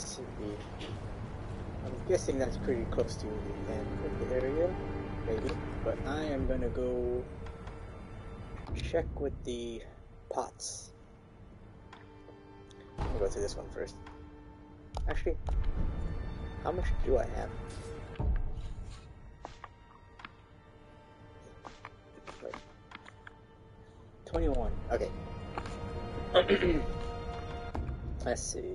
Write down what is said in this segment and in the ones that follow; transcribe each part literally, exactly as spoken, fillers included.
Let's see. I'm guessing that's pretty close to the end of the area, maybe. But I am gonna go check with the pots. Let me go to this one first. Actually, how much do I have? Wait. twenty-one. Okay. Let's see.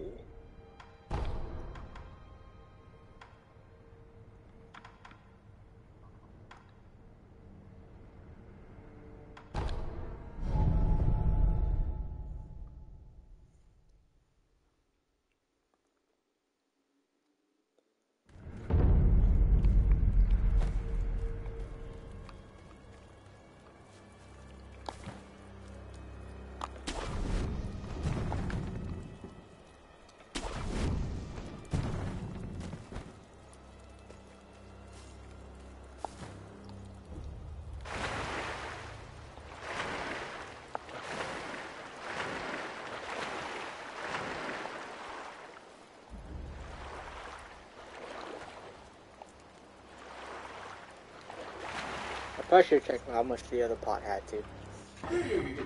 I should check how much the other pot had to. Hey! If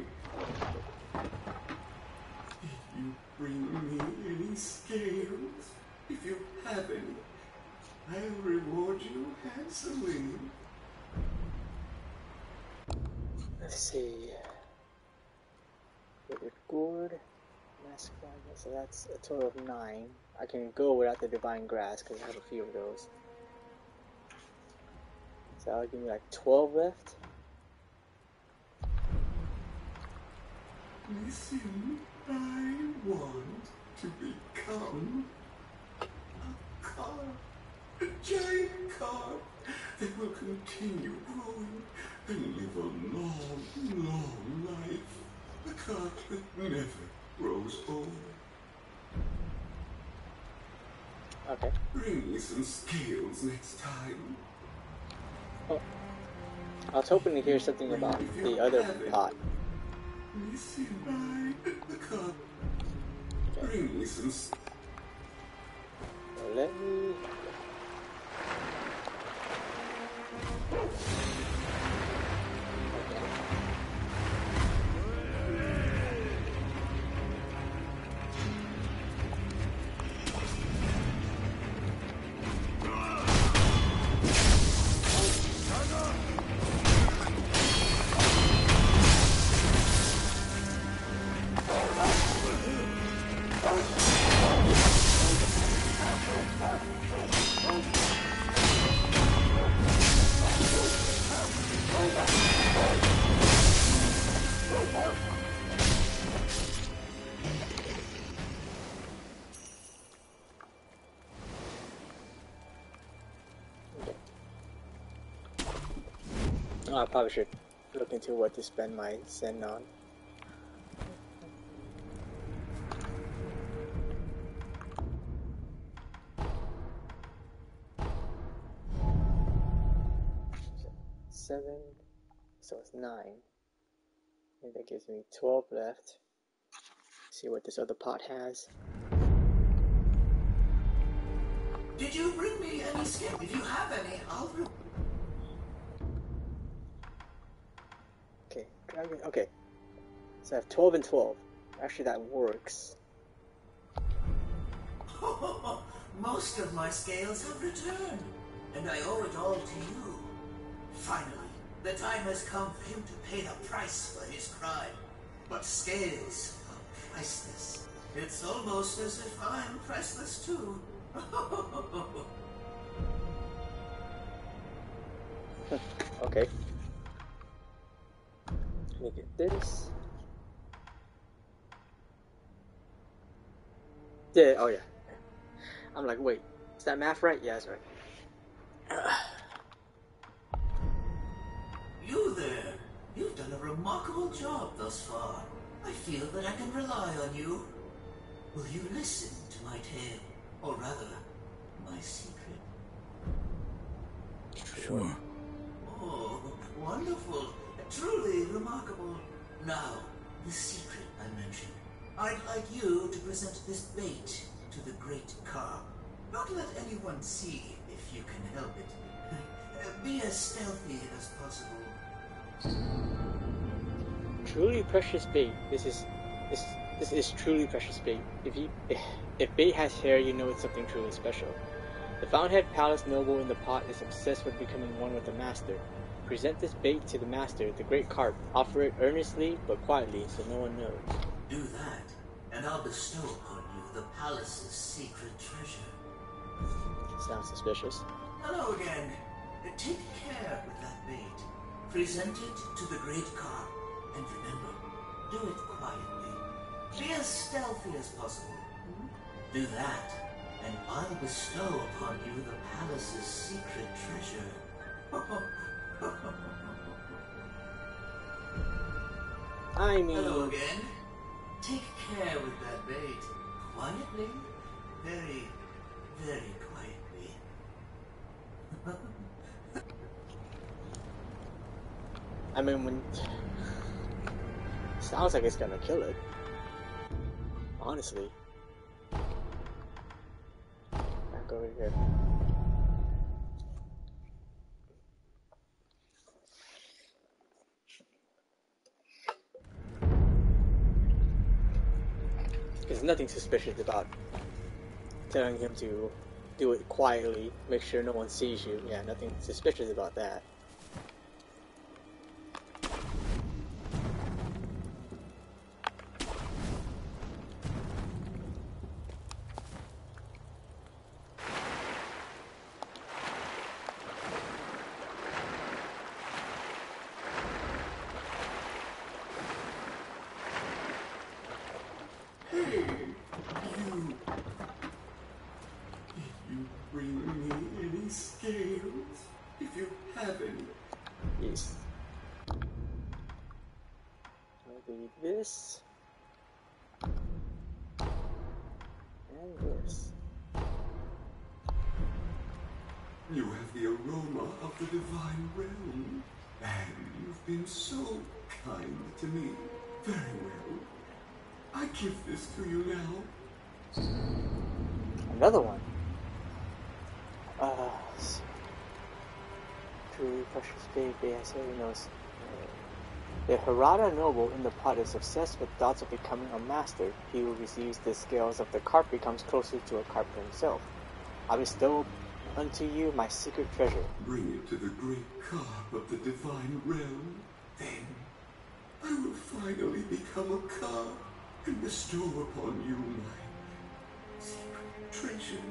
you bring me any scales, if you have any, I'll reward you handsomely. Let's see. Withered Gourd, Mask Flag, so that's a total of nine. I can go without the Divine Grass because I have a few of those. So that'll give me like twelve left. Listen, I want to become a car, a giant car that will continue growing and live a long, long life. A car that never grows old. Okay. Bring me some scales next time. Oh. I was hoping to hear something about the other pot. Listen, I the car. Bring me some. Well, let me. Oh, I probably should look into what to spend my Zen on. Seven, so it's nine. And that gives me twelve left. See what this other pot has. Did you bring me any skin? If you have any, I'll. Re Okay, dragon. Okay, so I have twelve and twelve. Actually, that works. Most of my scales have returned, and I owe it all to you. Finally, the time has come for him to pay the price for his crime. But scales are priceless. It's almost as if I'm priceless too. Okay. Let me get this. Yeah, oh yeah. I'm like, wait, is that math right? Yeah, that's right. You there. You've done a remarkable job thus far. I feel that I can rely on you. Will you listen to my tale? Or rather, my secret? Sure. Oh, wonderful. Truly remarkable. Now, the secret I mentioned. I'd like you to present this bait to the Great Carp. Don't let anyone see if you can help it. Be as stealthy as possible. Truly precious bait. This is this this is truly precious bait. If you if, if bait has hair, you know it's something truly special. The Fountainhead Palace noble in the pot is obsessed with becoming one with the master. Present this bait to the master, the Great Carp. Offer it earnestly but quietly, so no one knows. Do that, and I'll bestow upon you the palace's secret treasure. Sounds suspicious. Hello again. Take care with that bait. Present it to the Great Carp, and remember, do it quietly. Be as stealthy as possible. Do that, and I'll bestow upon you the palace's secret treasure. I mean... Hello again. Take care with that bait. Quietly. Very, very quietly. I mean, when... Sounds like it's gonna kill it. Honestly. Back over here. There's nothing suspicious about telling him to do it quietly, make sure no one sees you. Yeah, nothing suspicious about that. Yes. Maybe this and this. You have the aroma of the divine realm, and you've been so kind to me. Very well. I give this to you now. Another one. Uh, truly precious baby, as everyone knows. The Harada noble in the pot is obsessed with thoughts of becoming a master. He who receives the scales of the carp becomes closer to a carp himself. I bestow unto you my secret treasure. Bring it to the great carp of the divine realm. Then I will finally become a carp and bestow upon you my secret treasure.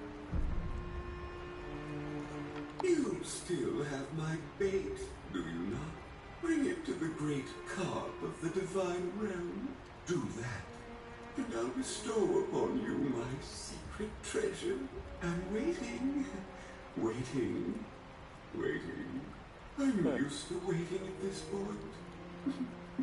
You still have my bait, do you not? Bring it to the great carp of the divine realm. Do that, and I'll bestow upon you my secret treasure. I'm waiting, waiting, waiting. I'm used to waiting at this point.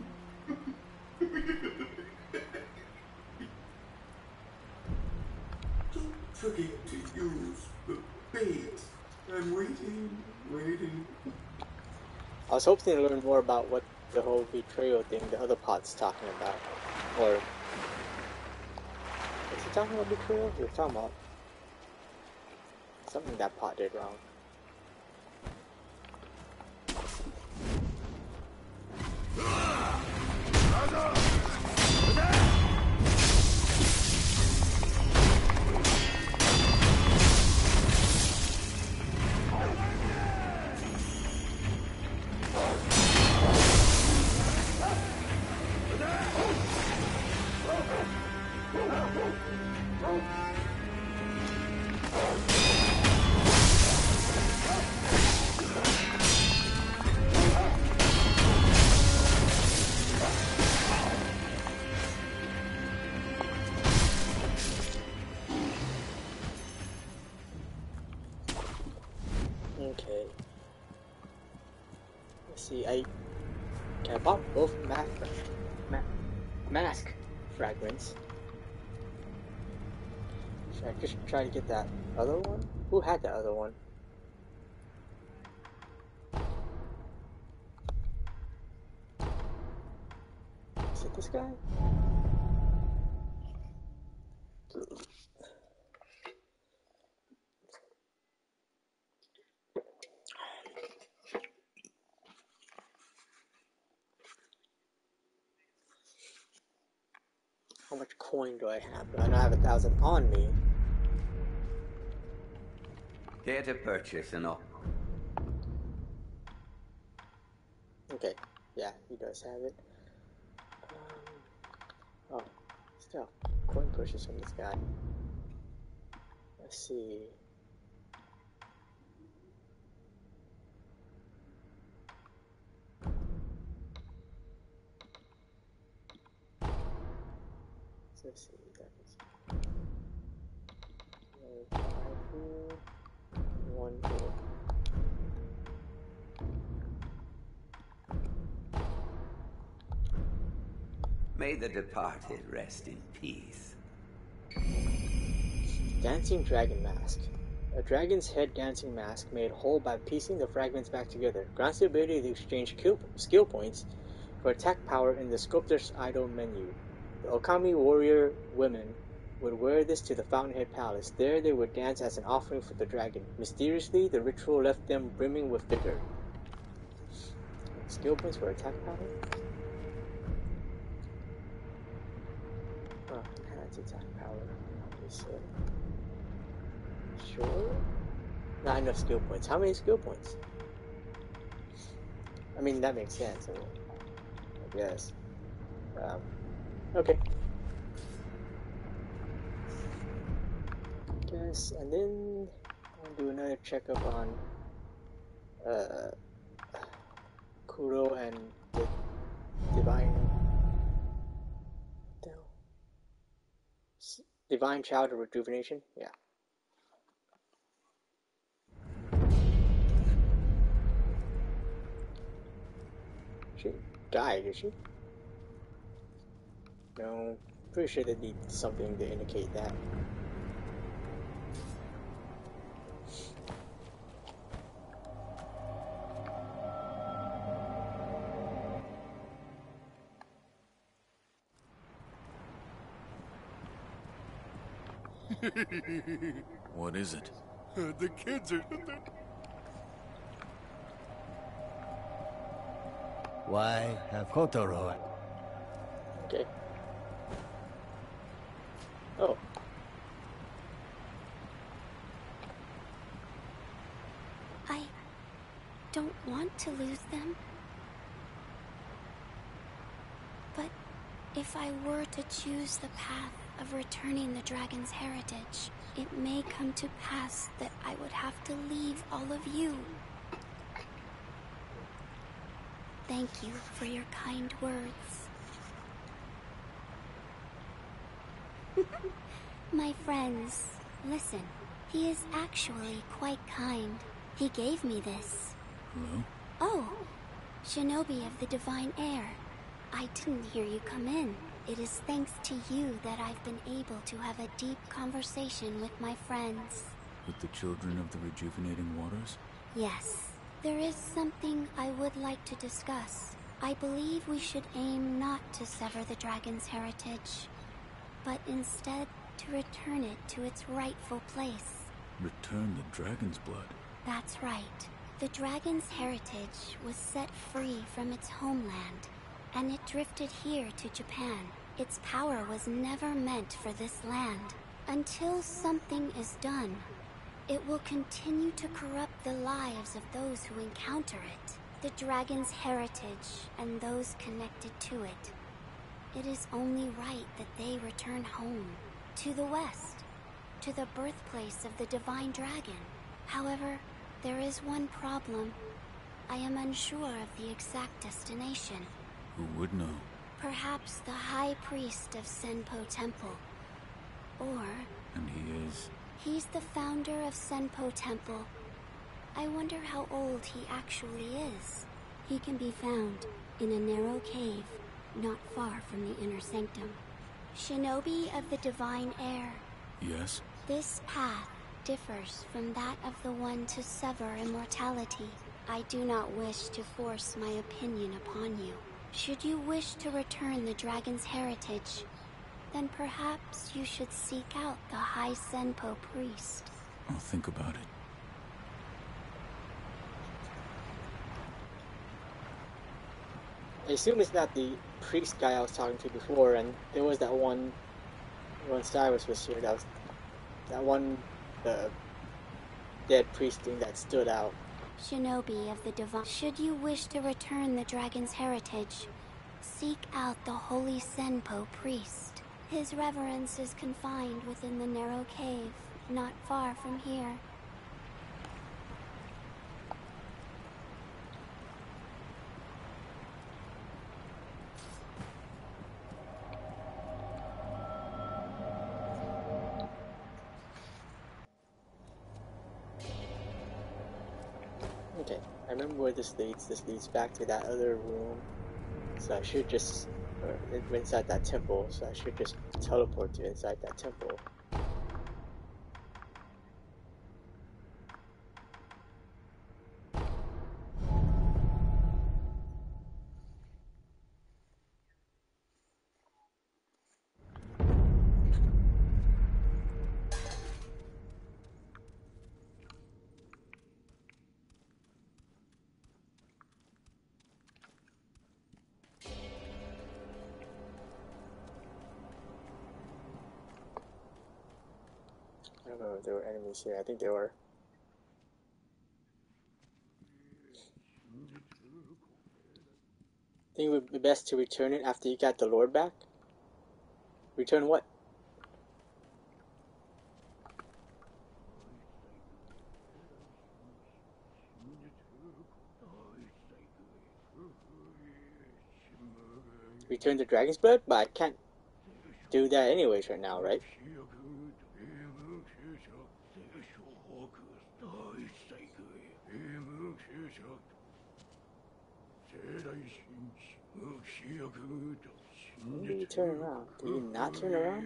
Don't forget to use the bait. I'm waiting, waiting. I was hoping to learn more about what the whole betrayal thing the other pot's talking about. Or... is he talking about betrayal? He was talking about something that pot did wrong. Okay. Let's see, I... Okay, I bought both mask, ma mask fragments. Should I just try to get that other one? Who had that other one? Is it this guy? coin do I have? I know I have a thousand on me. Here to purchase and all. Okay, yeah, he does have it. Um, oh, still, coin purchase from this guy. Let's see. So let's see, that is five here, one here. May the departed rest in peace. Dancing Dragon Mask. A dragon's head dancing mask made whole by piecing the fragments back together. Grants the ability to exchange skill points for attack power in the sculptor's idol menu. The Okami warrior women would wear this to the Fountainhead Palace. There they would dance as an offering for the dragon. Mysteriously, the ritual left them brimming with vigor. Skill points for attack power? Oh, enhance attack power. Obviously. Sure. Not enough skill points. How many skill points? I mean, that makes sense. I mean, I guess. Um, okay. Guess, and then I'll do another checkup on uh, Kuro and the Divine. No. Divine Child of Rejuvenation? Yeah. She died, did she? No. Pretty sure they need something to indicate that. What is it? Uh, the kids are... Why have Kotaro? Okay. Oh. I don't want to lose them. But if I were to choose the path of returning the dragon's heritage, it may come to pass that I would have to leave all of you. Thank you for your kind words. My friends, listen. He is actually quite kind. He gave me this. Hello? Oh, Shinobi of the Divine Air. I didn't hear you come in. It is thanks to you that I've been able to have a deep conversation with my friends. With the children of the rejuvenating waters? Yes. There is something I would like to discuss. I believe we should aim not to sever the dragon's heritage, but instead to return it to its rightful place. Return the dragon's blood? That's right. The dragon's heritage was set free from its homeland, and it drifted here to Japan. Its power was never meant for this land. Until something is done, it will continue to corrupt the lives of those who encounter it, the dragon's heritage and those connected to it. It is only right that they return home, to the west, to the birthplace of the divine dragon. However, there is one problem. I am unsure of the exact destination. Who would know? Perhaps the High Priest of Senpo Temple. Or... And he is... He's the founder of Senpo Temple. I wonder how old he actually is. He can be found in a narrow cave, not far from the inner sanctum. Shinobi of the Divine Air. Yes? This path differs from that of the one to sever immortality. I do not wish to force my opinion upon you. Should you wish to return the dragon's heritage, then perhaps you should seek out the High Senpo priest. I'll think about it. I assume it's not the priest guy I was talking to before, and there was that one When Cyrus was here, that was that one the dead priest thing that stood out. Shinobi of the Divine. Should you wish to return the dragon's heritage, seek out the Holy Senpo priest. His reverence is confined within the narrow cave, not far from here. Okay, I remember where this leads. This leads back to that other room. So I should just, or inside that temple, so I should just teleport to inside that temple. I don't know if there were enemies here. I think there were. I think it would be best to return it after you got the Lord back. Return what? Return the dragon's blood? But I can't do that anyways right now, right? When do you turn around? Do you not turn around?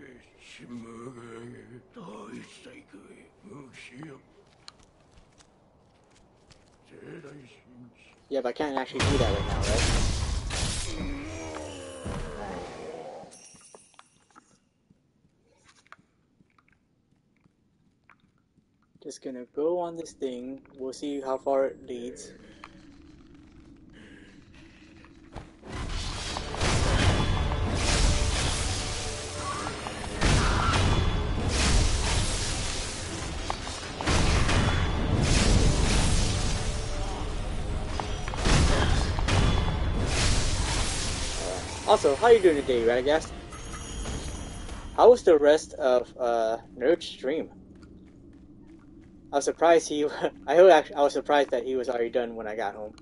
Yeah, but I can't actually do that right now, right? Just gonna go on this thing. We'll see how far it leads. Also, how you doing today, Radagast? How was the rest of uh, Nerd's stream? I was surprised he. I actually, I was surprised that he was already done when I got home.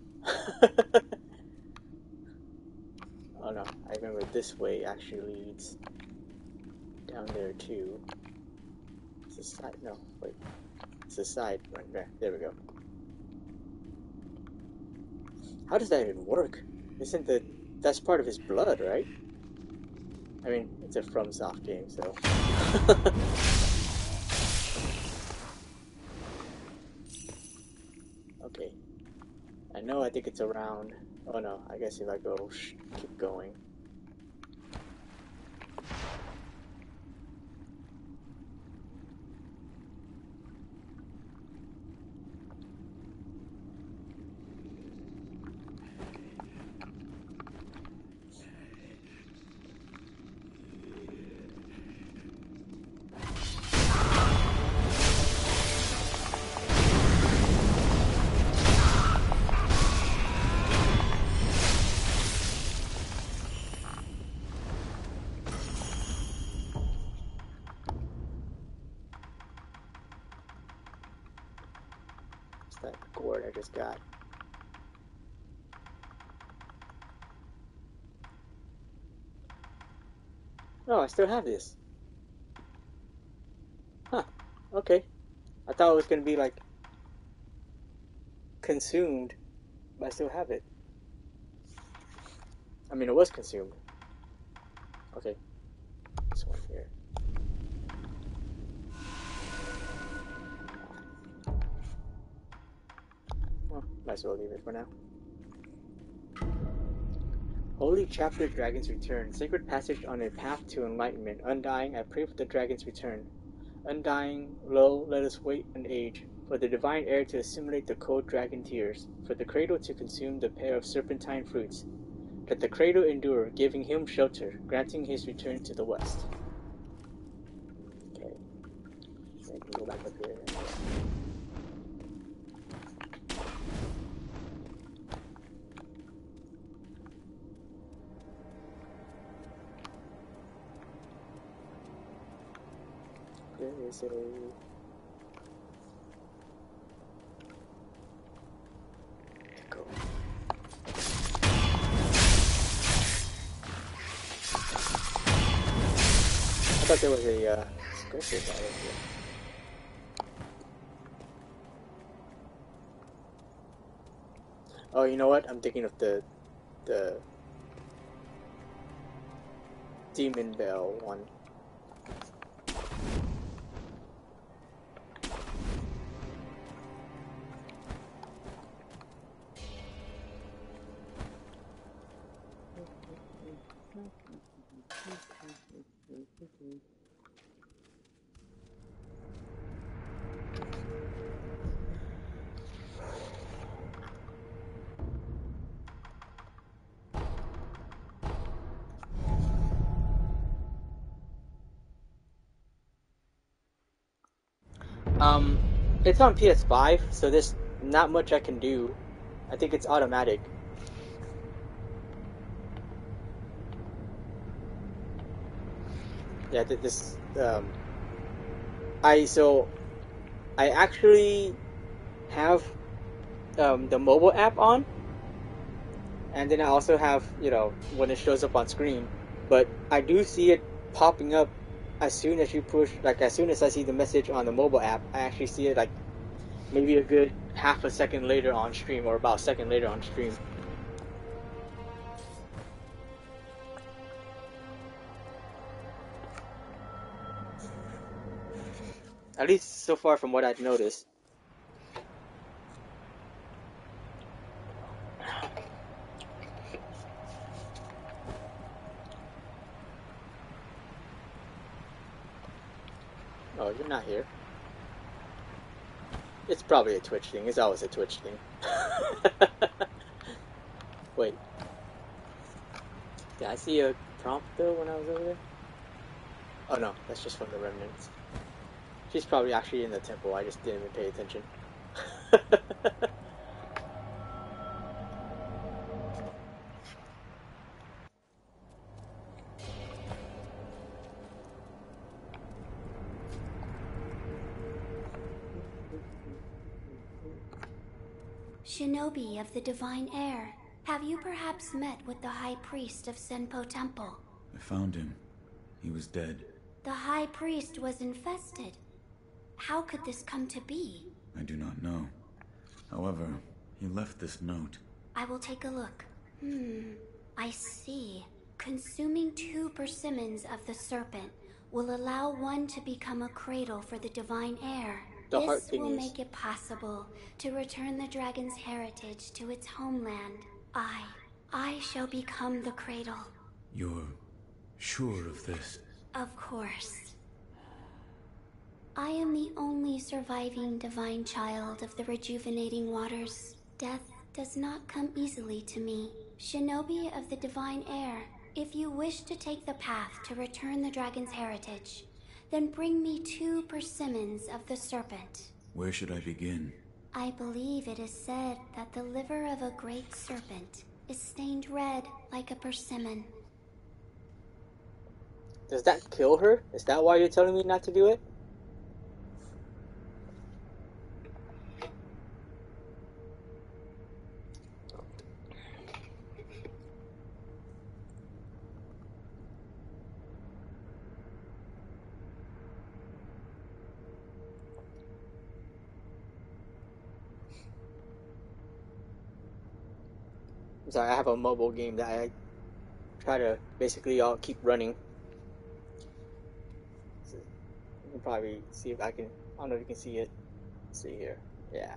Oh no! I remember this way actually leads down there too. It's a side. No, wait. It's a side right there. There we go. How does that even work? Isn't the that's part of his blood, right? I mean, it's a FromSoft game, so. Okay. I know. I think it's around. Oh no! I guess if I go, sh keep going. That gourd I just got. Oh, I still have this. Huh. Okay. I thought it was gonna be like consumed, but I still have it. I mean, it was consumed. Okay. This one here. Well, might as well leave it for now. Holy Chapter Dragon's Return. Sacred passage on a path to enlightenment. Undying, I pray for the dragon's return. Undying, lo, let us wait and age. For the divine air to assimilate the cold dragon tears. For the cradle to consume the pair of serpentine fruits. Let the cradle endure, giving him shelter, granting his return to the west. is a... Go. I thought there was a uh, scripture about it here. Oh, you know what? I'm thinking of the the Demon Bell one. Um, it's on P S five, so there's not much I can do. I think it's automatic. Yeah, th- this, um, I, so, I actually have, um, the mobile app on, and then I also have, you know, when it shows up on screen, but I do see it popping up as soon as you push, like, as soon as I see the message on the mobile app, I actually see it, like, maybe a good half a second later on stream, or about a second later on stream. At least so far from what I've noticed. Oh, you're not here. It's probably a Twitch thing. It's always a Twitch thing. Wait. Did I see a prompt though when I was over there? Oh no, that's just from the remnants. She's probably actually in the temple. I just didn't even pay attention. Shinobi of the Divine Air, have you perhaps met with the High Priest of Senpo Temple? I found him. He was dead. The High Priest was infested. How could this come to be? I do not know. However, he left this note. I will take a look. Hmm, I see. Consuming two persimmons of the serpent will allow one to become a cradle for the Divine Air. The heart This will thingies. make it possible to return the dragon's heritage to its homeland. I, I shall become the cradle. You're sure of this? Of course. I am the only surviving divine child of the rejuvenating waters. Death does not come easily to me. Shinobi of the Divine Air, if you wish to take the path to return the dragon's heritage, then bring me two persimmons of the serpent. Where should I begin? I believe it is said that the liver of a great serpent is stained red like a persimmon. Does that kill her? Is that why you're telling me not to do it? I'm sorry, I have a mobile game that I try to basically all keep running. So you can probably see if I can. I don't know if you can see it. Let's see here. Yeah.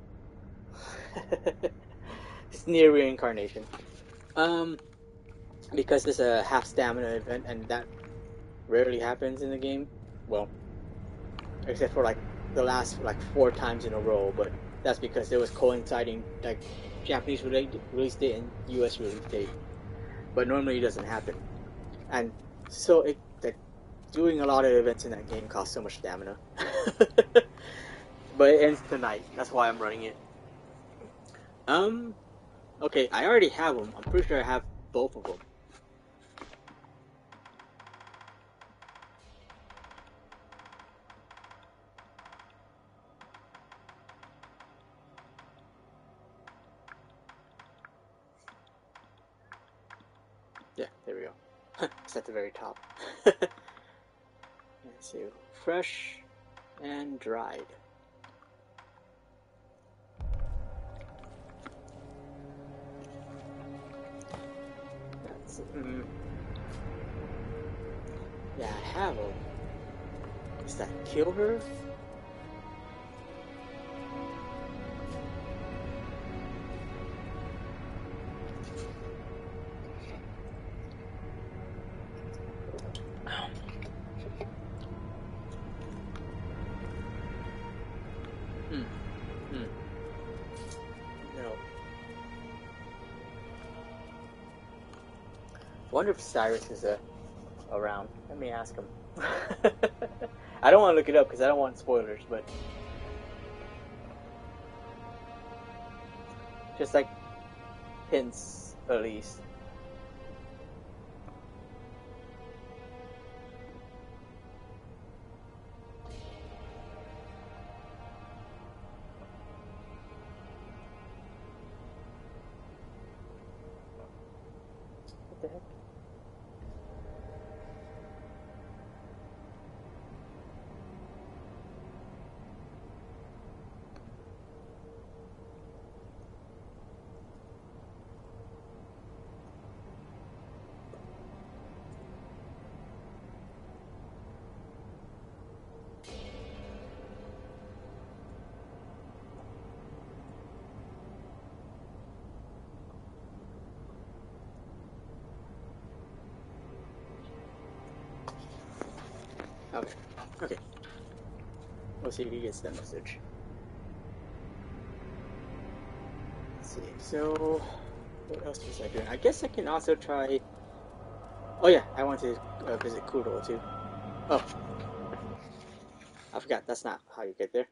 It's near reincarnation. Um, because it's a half stamina event, and that rarely happens in the game. Well, except for like the last like four times in a row, but that's because it was coinciding like Japanese release date and U S release date. But normally it doesn't happen, and so it like doing a lot of events in that game costs so much stamina. But it ends tonight. That's why I'm running it. Um, okay, I already have them. I'm pretty sure I have both of them. Yeah, there we go. It's at the very top. Let's see. Fresh and dried. That's, mm, yeah, I have a. Does that kill her? Hmm. Hmm. No. Wonder if Cyrus is uh, around. Let me ask him. I don't want to look it up because I don't want spoilers, but just like hints at least. What the heck? Okay. Okay. We'll see if he gets that message. Let's see. So, what else was I doing? I guess I can also try. Oh yeah, I want to uh, visit Kuro too. Oh, I forgot. That's not how you get there.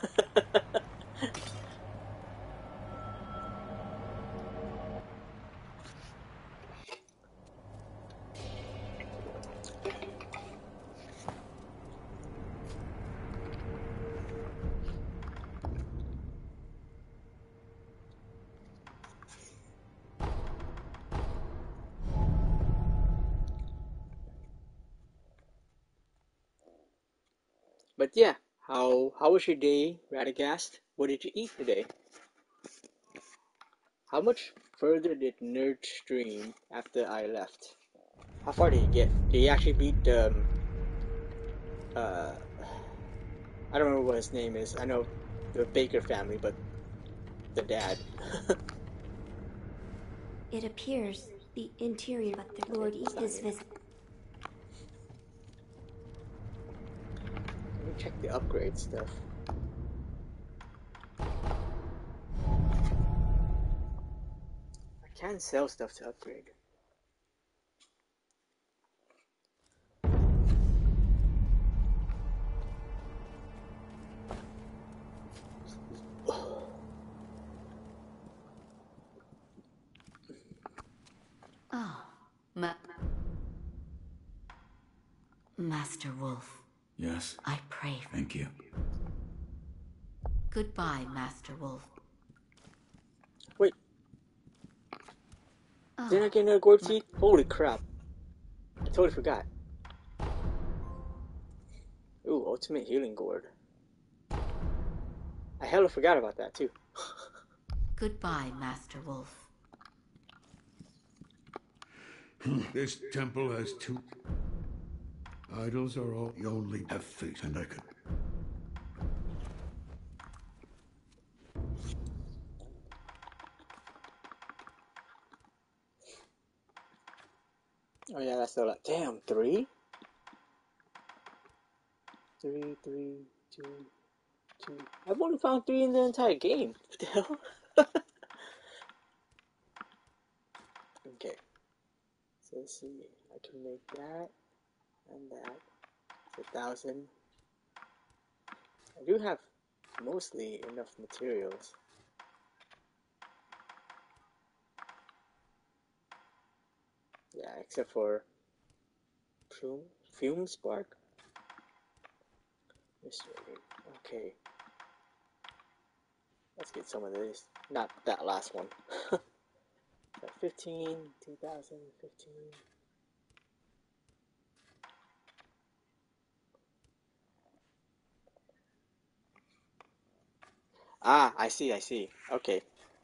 But yeah, how how was your day, Radagast? What did you eat today? How much further did Nerd stream after I left? How far did he get? Did he actually beat um uh I don't remember what his name is. I know the Baker family, but the dad. It appears the interior but the Lord is visit. Let me check the upgrade stuff. I can sell stuff to upgrade. Oh, Ma Master Wolf, Yes, I pray. thank you. Goodbye, Master Wolf. Wait, Oh, didn't I get another gourd seed? Holy crap. I totally forgot. Ooh, ultimate healing gourd. I hella forgot about that too. goodbye, Master Wolf. This temple has two. Idols are all you only have feet, and I could. Oh yeah, that's still like, damn, three? Three, three, two, two. I've only found three in the entire game. What the hell? Okay. So let's see. I can make that and that. It's a thousand. I do have mostly enough materials. Yeah, except for fume, fume spark. Mystery. Okay. Let's get some of this. Not that last one. fifteen, two thousand fifteen. Ah, I see, I see. Okay.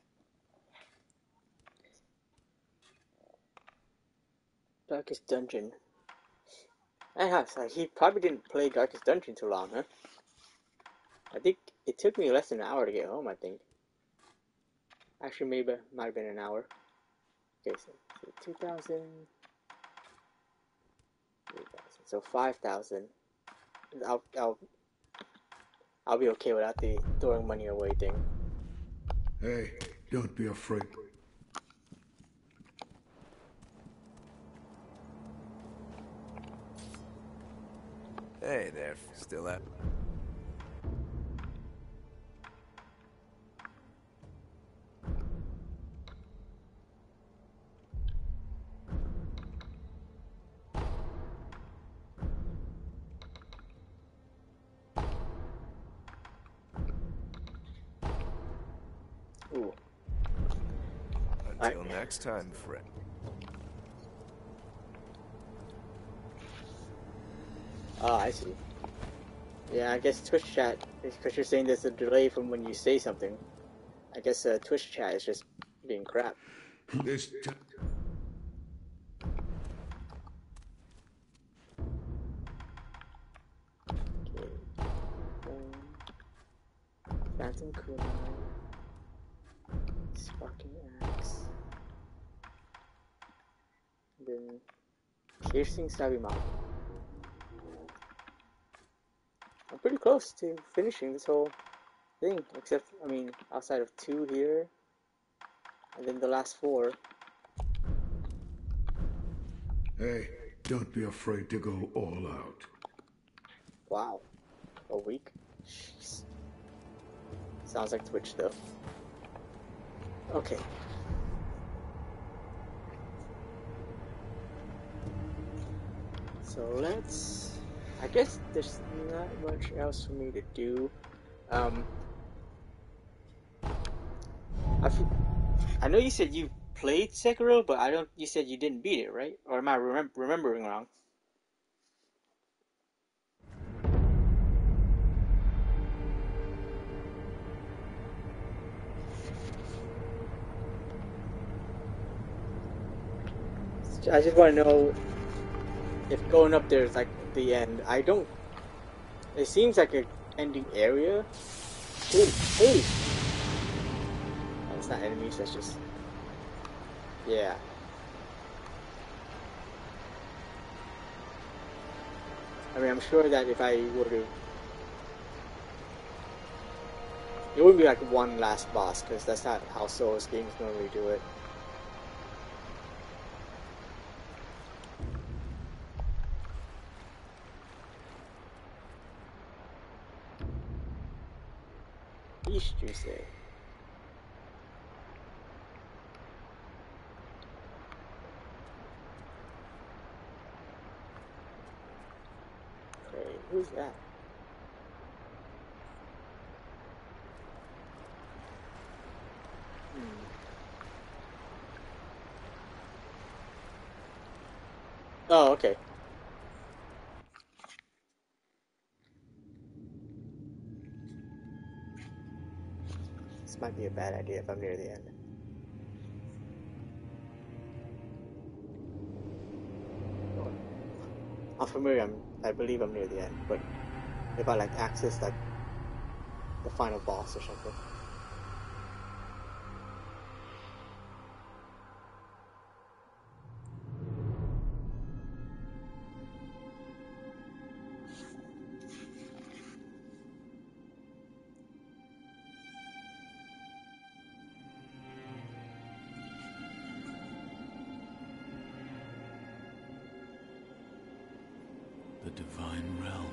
Darkest Dungeon. I so he probably didn't play Darkest Dungeon too long, huh? I think it took me less than an hour to get home, I think. Actually, maybe might have been an hour. Okay, so, so two thousand. So five thousand. I'll, I'll, I'll be okay without the throwing money away thing. Hey, don't be afraid. Hey there, still up? Ooh. Until next time, friend. Oh, I see. Yeah, I guess Twitch chat, because you're saying there's a delay from when you say something. I guess uh, Twitch chat is just being crap. This time. Okay. Um, Phantom Kunai. Sparking Axe. And then Piercing Sabimao. I'm pretty close to finishing this whole thing, except, I mean, outside of two here, and then the last four. Hey, don't be afraid to go all out. Wow. A week? Jeez. Sounds like Twitch, though. Okay. So let's... I guess there's not much else for me to do. Um... I, f I know you said you played Sekiro, but I don't. You said you didn't beat it, right? Or am I remem remembering wrong? I just want to know if going up there is like the end. I don't. It seems like an ending area. Hey, hey. Oh, it's not enemies. That's just. Yeah. I mean, I'm sure that if I were to, it wouldn't be like one last boss, because that's not how Souls games normally do it. East, you say? Okay, who's that? Hmm. Oh, okay. This might be a bad idea if I'm near the end. I'm familiar, I'm, I believe I'm near the end, but if I like access like the final boss or something. The Divine Realm.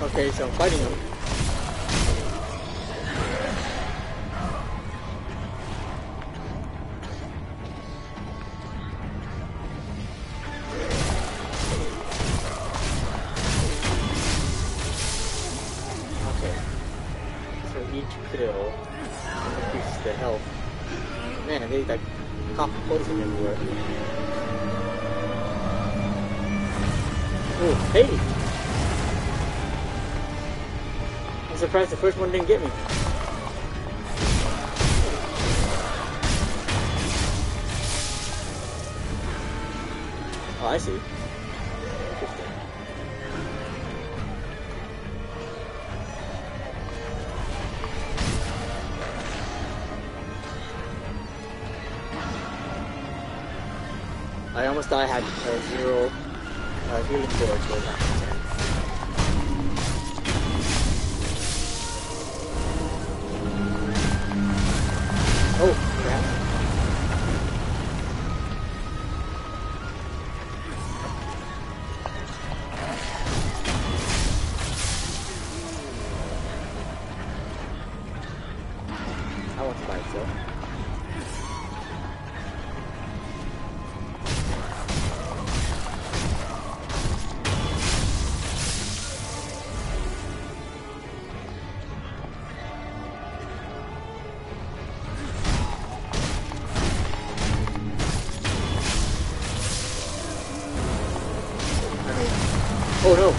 Okay, so I'm fighting him. Okay. So each kill increases the health. Man, they like pop poison everywhere. Oh, hey! I'm surprised the first one didn't get me. Oh, I see. Interesting. I almost thought I had uh, zero uh, healing boards for that. Oh, crap. I want to fight, so. Oh no!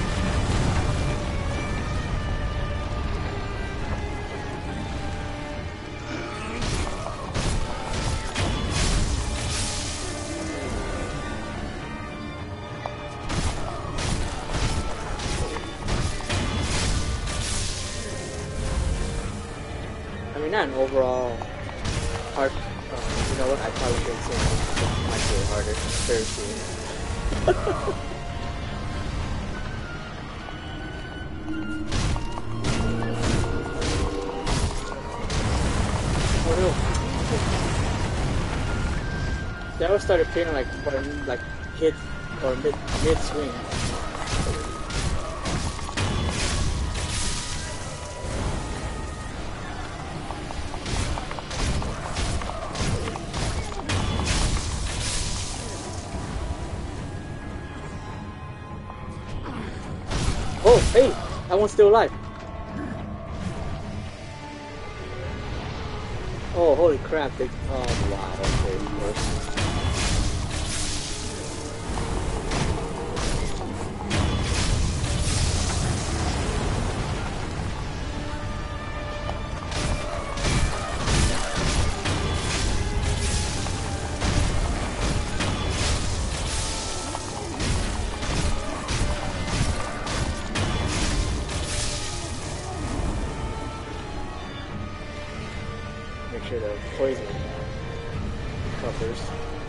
I mean, not an overall hard. Uh, you know what? I probably should say it might be harder. Very soon. That would start appearing like or like hit or mid mid swing. Oh, hey, that one's still alive. Oh, holy crap! They, oh wow. Okay, of course. Make sure the poison covers.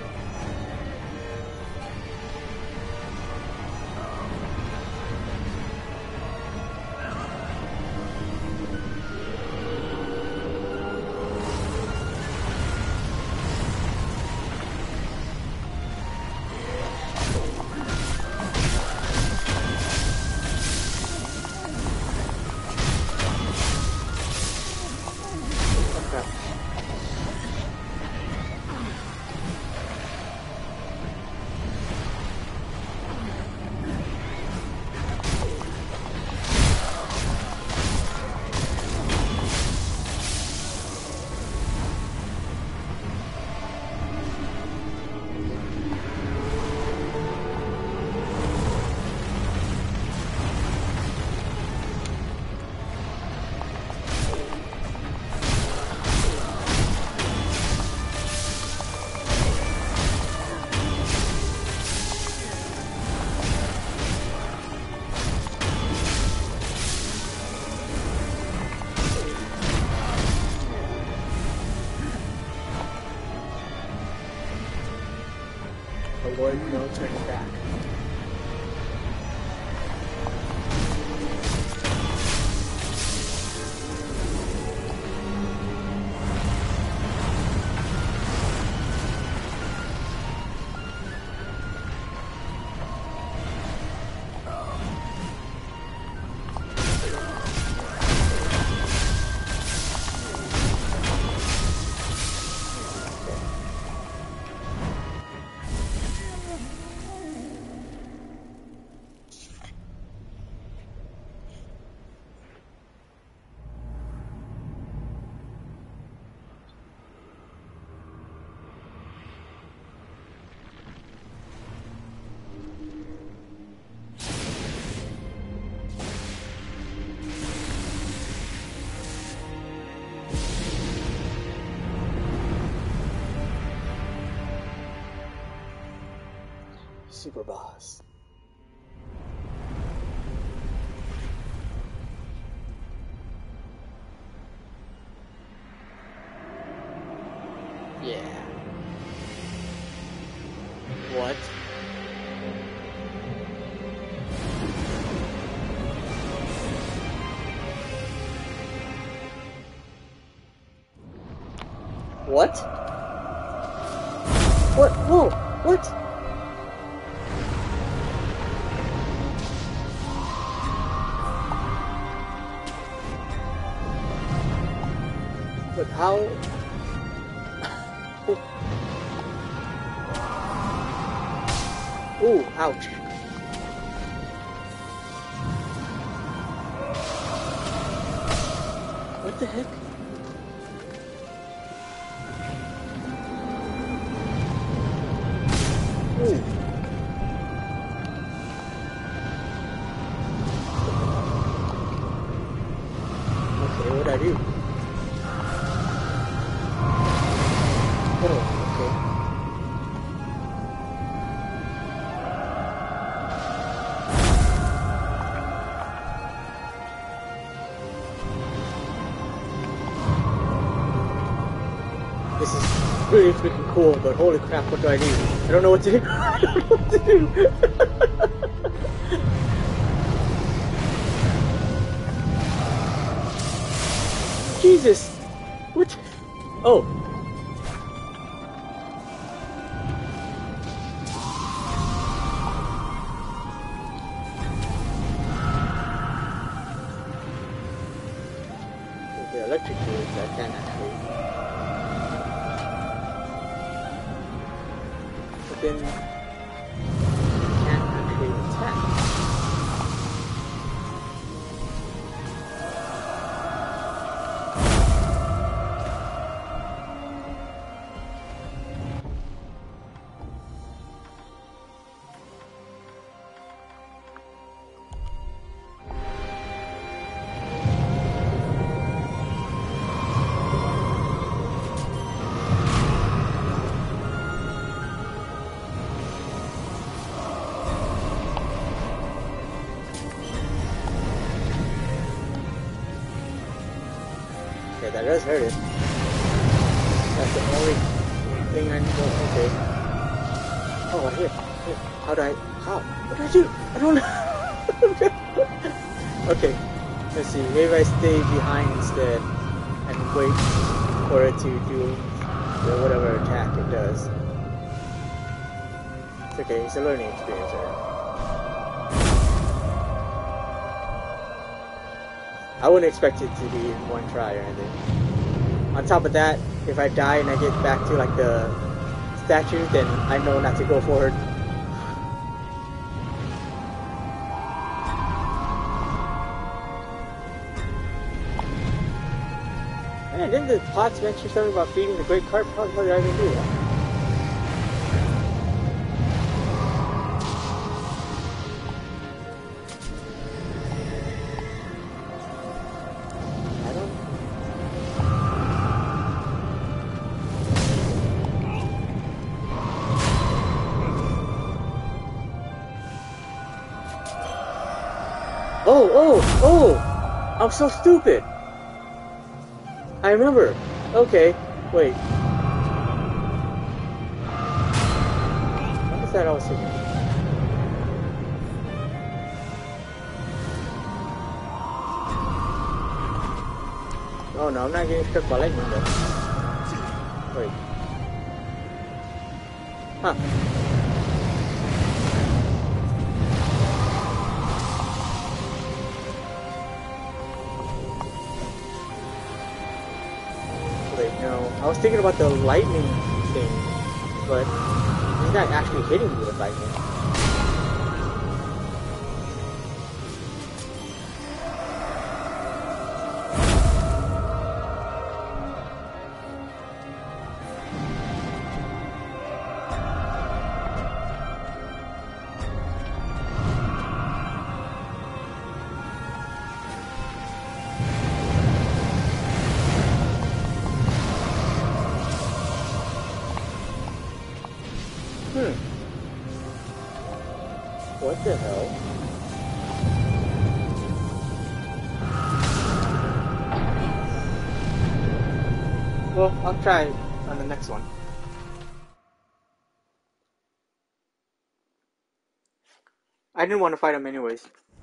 Avoid no turning back. Super boss. Yeah. What? What? What? Whoa! What? But how? Ooh, ouch. What the heck? Ooh. Okay, what'd I do? Oh, okay. This is really freaking cool, but holy crap, what do I do? I don't know what to do. I don't know what to do. Jesus! What? Oh. The electric fluids, I can actually. But then can't actually attack. Okay, that does hurt it. That's the only thing I know. Okay. Oh, here. Here. How do I... How? What do I do? I don't know. Okay. Let's see. Maybe I stay behind instead and wait for it to do the whatever attack it does. It's okay. It's a learning experience, right? I wouldn't expect it to be in one try or anything. On top of that, if I die and I get back to like the statue, then I know not to go forward. Man, didn't the plots mention something about feeding the great carp? How the hell did I even do that? Oh, oh, oh! I'm so stupid! I remember. Okay, wait. What is that also? Oh no, I'm not getting struck by lightning though. Wait. Huh. No, I was thinking about the lightning thing, but he's not actually hitting me with lightning. Hmm. What the hell? Well, I'll try on the next one. I didn't want to fight him anyways.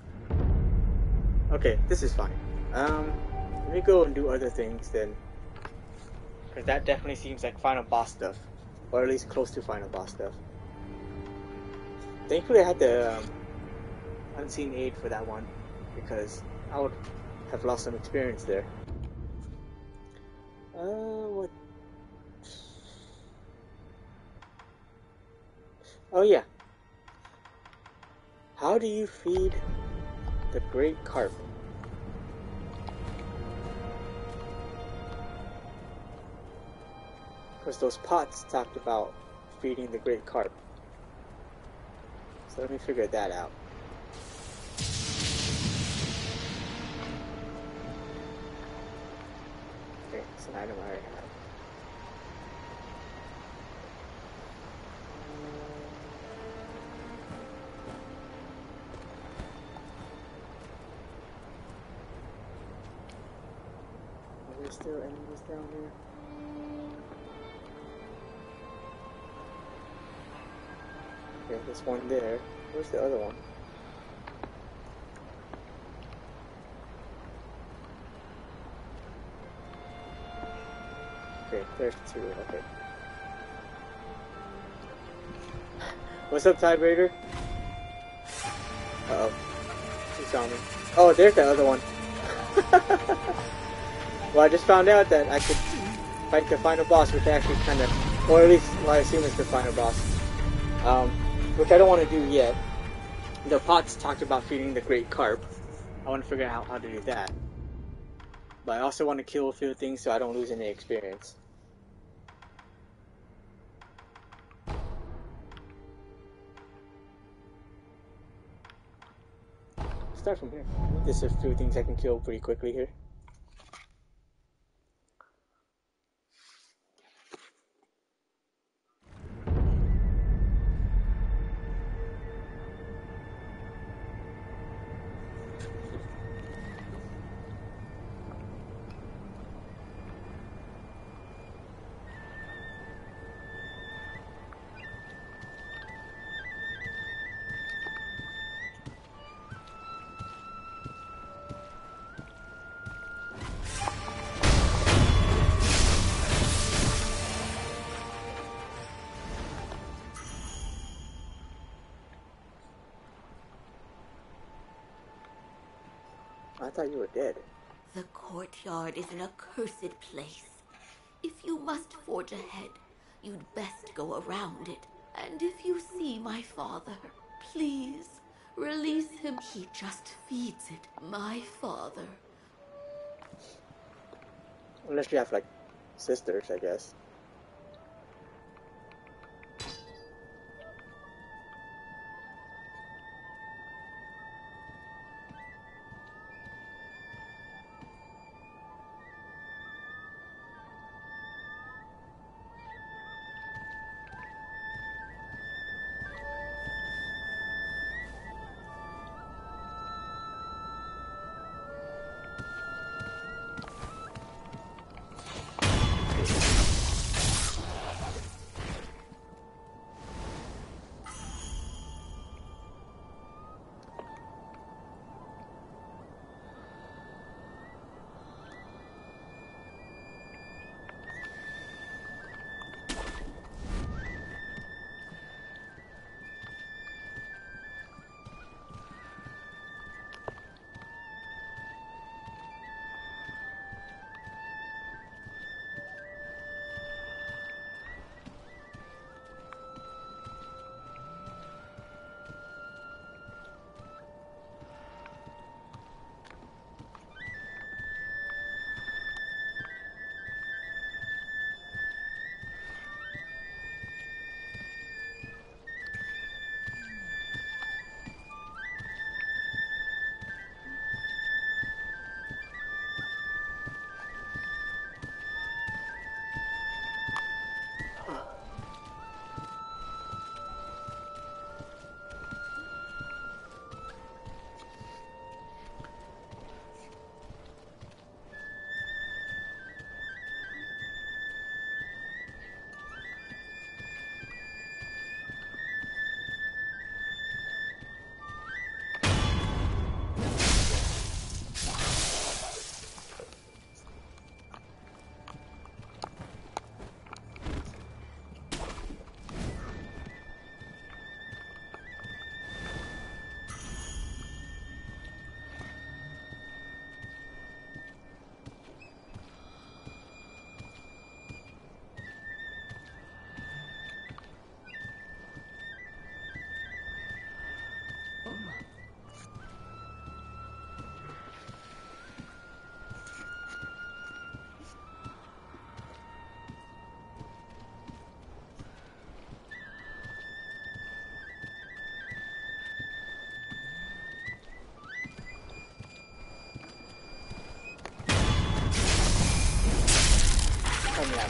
Okay, this is fine. Um, let me go and do other things then. Because that definitely seems like final boss stuff. Or at least close to final boss stuff. Thankfully I had the um, unseen aid for that one. Because I would have lost some experience there. Uh, what? Oh yeah. How do you feed the great carp? Because those pots talked about feeding the great carp. So let me figure that out. Okay, it's an item I already have. Are there still enemies down here? Okay, there's one there. Where's the other one? Okay, there's two. Okay. What's up, Tide Raider? Uh oh. He saw me. Oh, there's the other one. Well, I just found out that I could fight the final boss, which actually kind of, or at least what I assume is the final boss. Um, which I don't want to do yet. The pots talked about feeding the great carp. I want to figure out how to do that. But I also want to kill a few things so I don't lose any experience. Start from here. There's a few things I can kill pretty quickly here. I thought you were dead. The courtyard is an accursed place. If you must forge ahead, you'd best go around it. And if you see my father, please release him. He just feeds it. My father. Unless you have, like, sisters, I guess.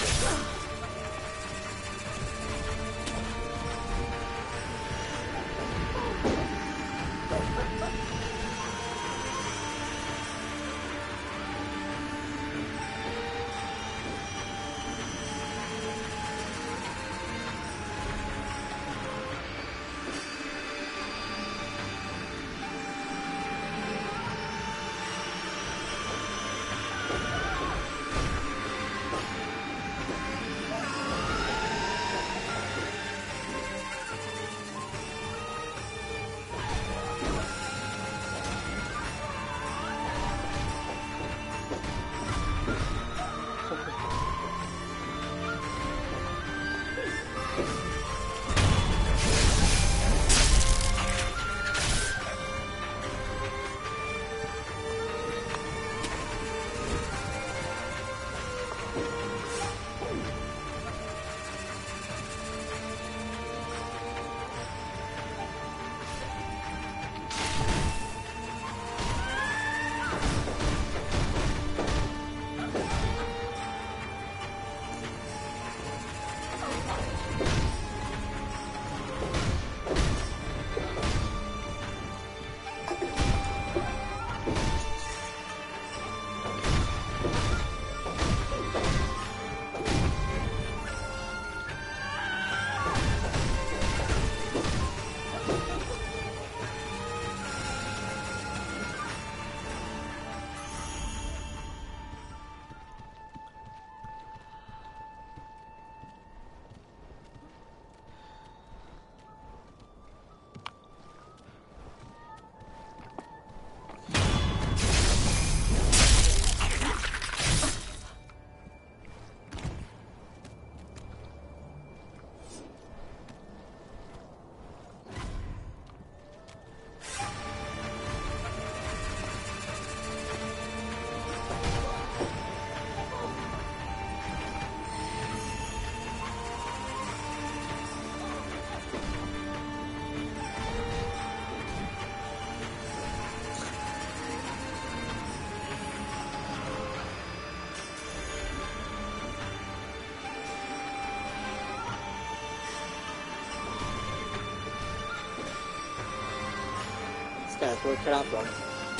That's where it cut out from.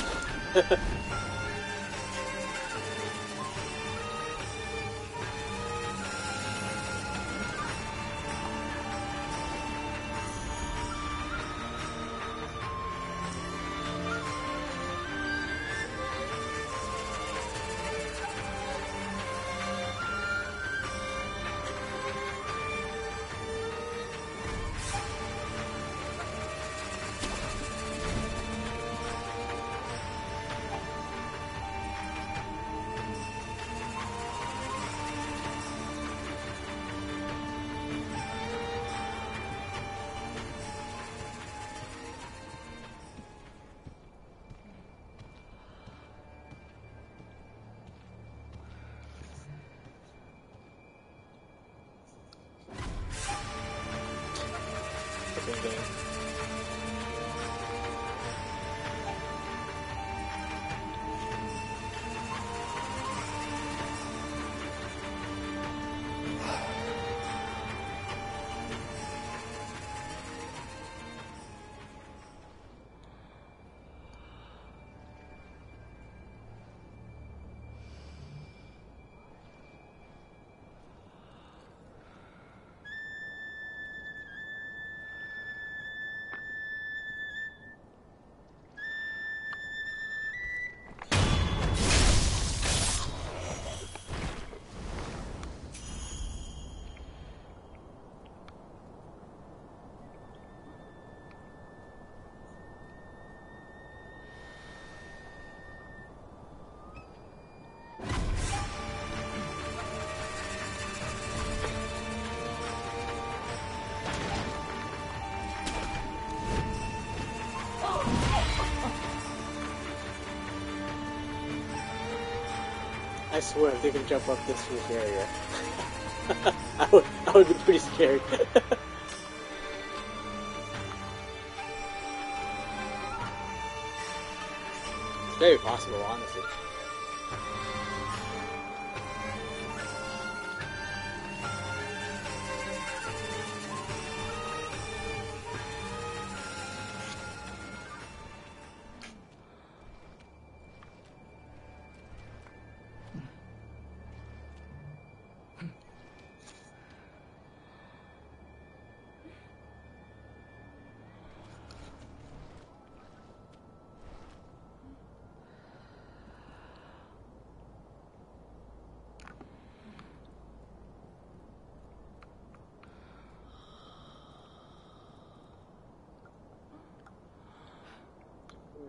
Game. I swear, if they can jump up this huge area, I would, I would be pretty scared. It's very possible, honestly.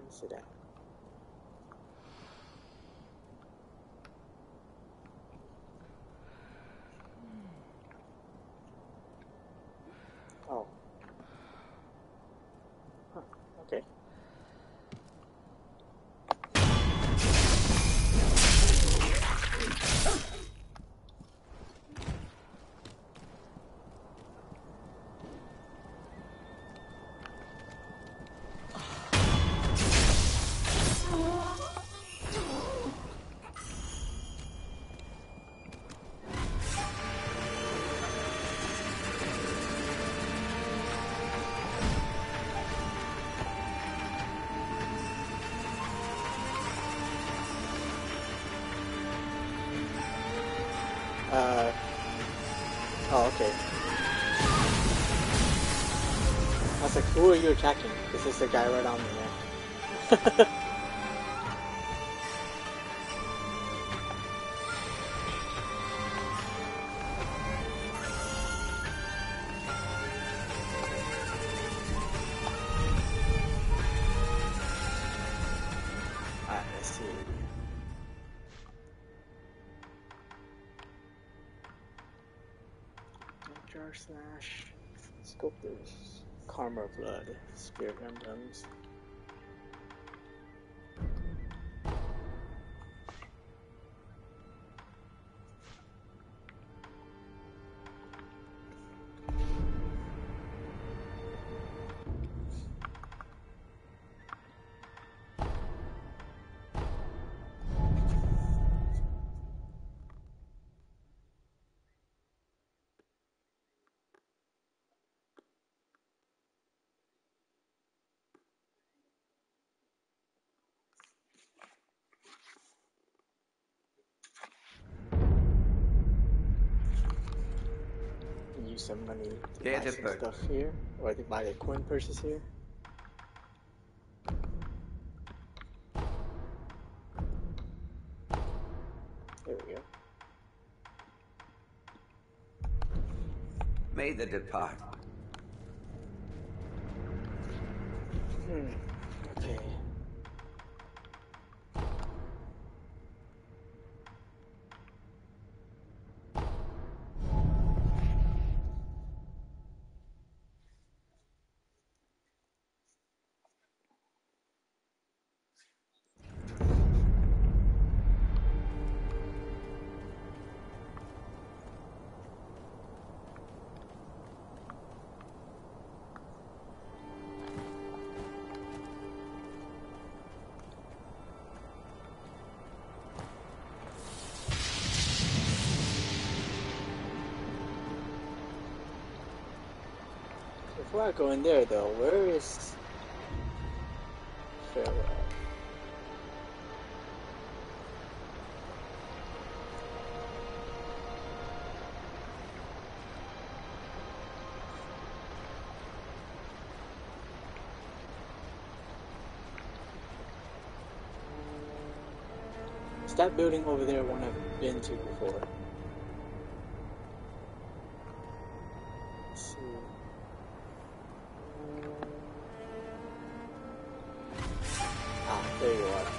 Sit down. Oh. Huh. Okay. Uh, oh, okay. I was like, who are you attacking? This is the guy right on me, man. Alright, let's see. Jar slash sculptors, Karma Blood, Spirit Emblems. Use some money to Get buy a some per- stuff here, or to buy the coin purses here. There we go. May the depart. Hmm. Okay. Before I go in there, though, where is Farewell? It's that building over there one I've been to before. Let's see. Ah, there you are.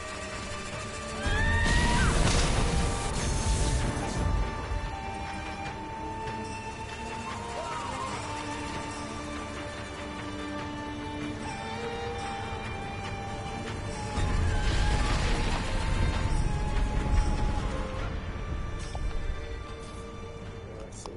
Let's see.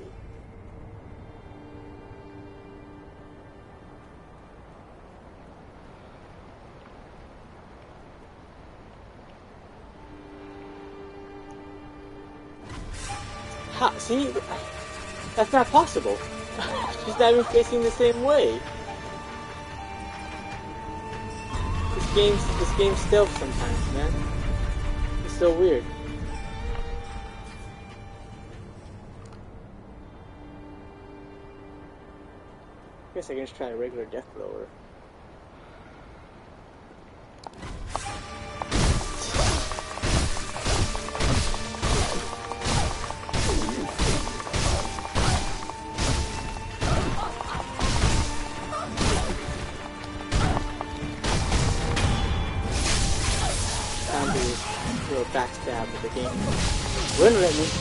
Ha, see? That's not possible. She's not even facing the same way. This game's, this game's stealth sometimes, man. It's so weird. Guess I can just try a regular death blower. or backstab, but the game wouldn't let me.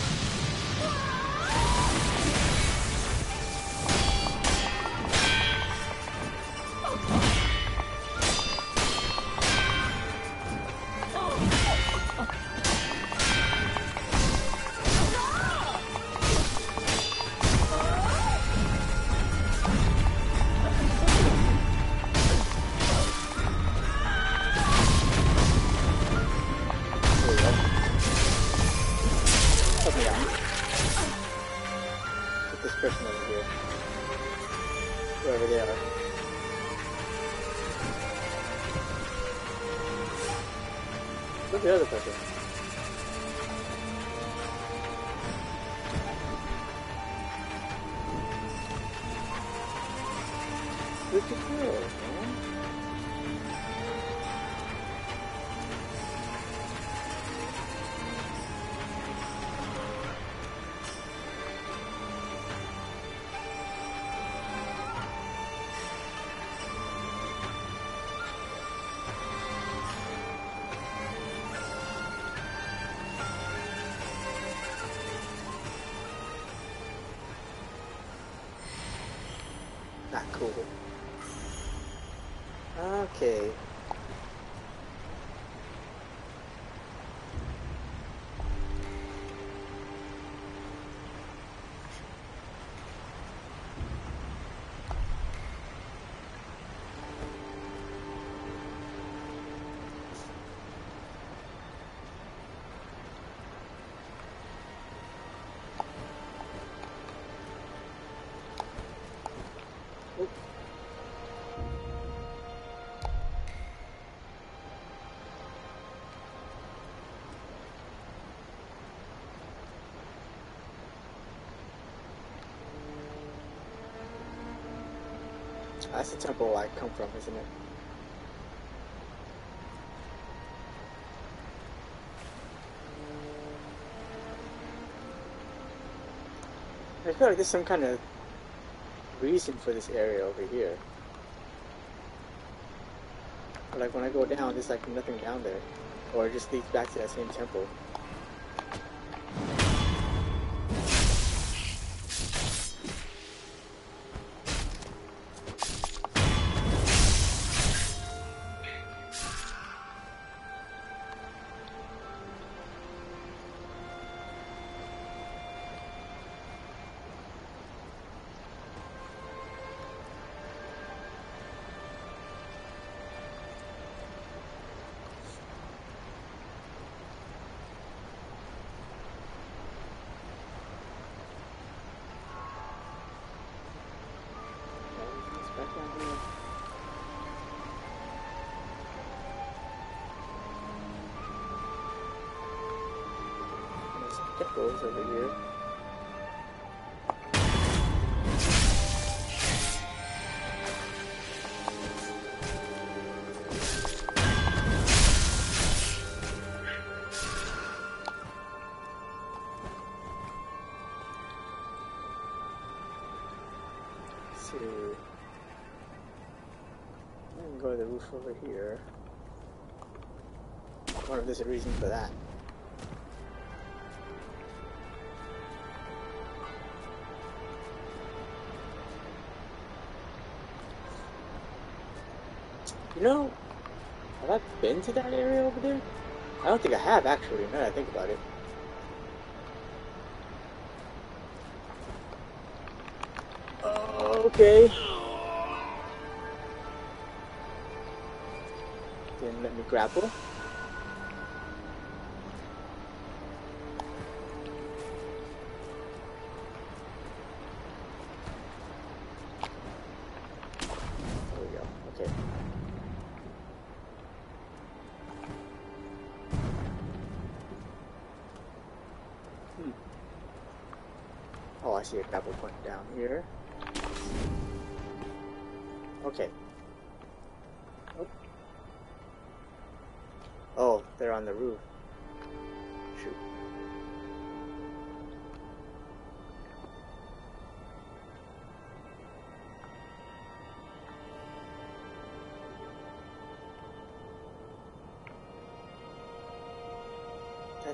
What's the other person? Where'd you go, man? Not cool. Okay. That's the temple I come from, isn't it? I feel like there's some kind of reason for this area over here. Like when I go down, there's like nothing down there. Or it just leads back to that same temple. Goes over here. Let's see. I can go to the roof over here. I wonder if there's a reason for that. You know, have I been to that area over there? I don't think I have, actually, now that I think about it. Okay. Didn't let me grapple. There we go, okay. Oh, I see a grapple point down here. Okay. Oh. Oh, they're on the roof. Shoot.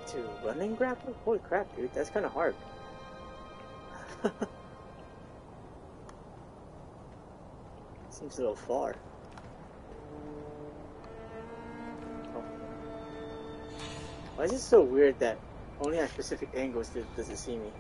to run and grapple? Holy crap, dude, that's kind of hard. Seems a little far. Oh. Why is it so weird that only at specific angles does, does it see me?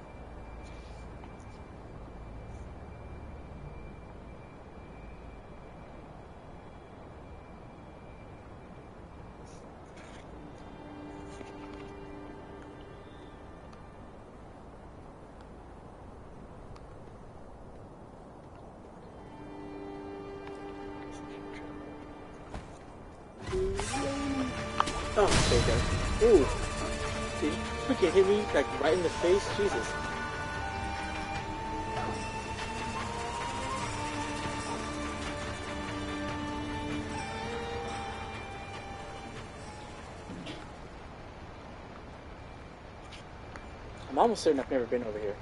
Oh, there you go. Ooh. Did you freaking hit me like right in the face? Jesus. I'm almost certain I've never been over here.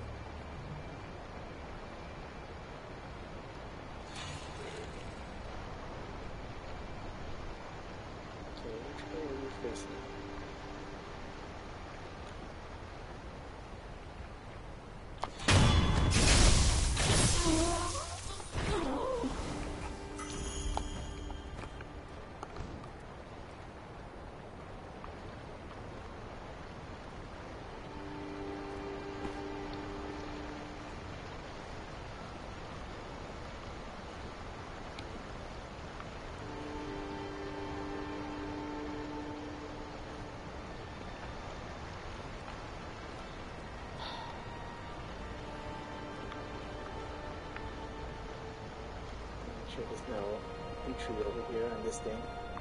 There's no entry over here on this thing.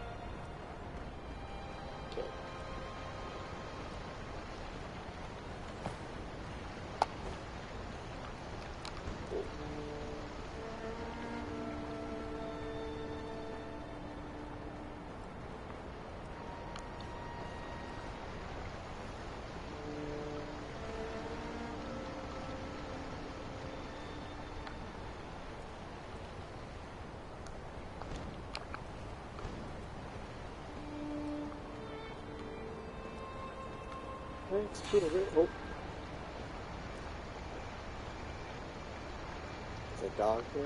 Okay. Cool. Let's put it. Oh. There's a dog here.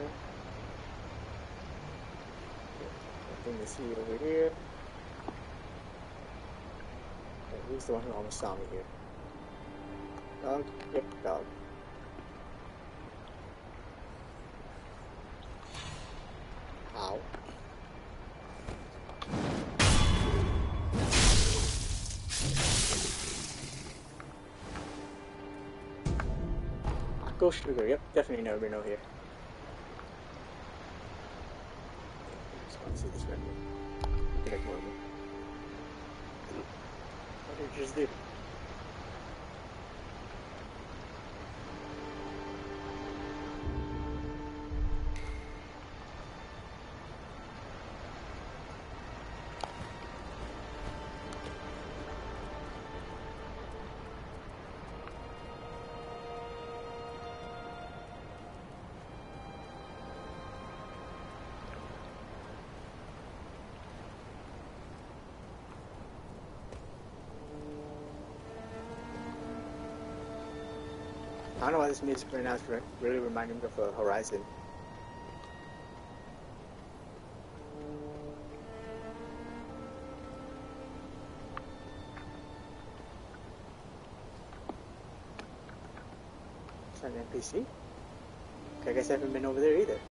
Nothing to see over here. Okay, who's the one who almost saw me here? Dog? Yep, dog. Ow. Ghost Sugar, yep, definitely never been over here. Just want to see this right here. Get more of me. What did you just do? I don't know why this music right now is really reminding me of uh, Horizon. It's not an N P C? Okay, I guess I haven't been over there either.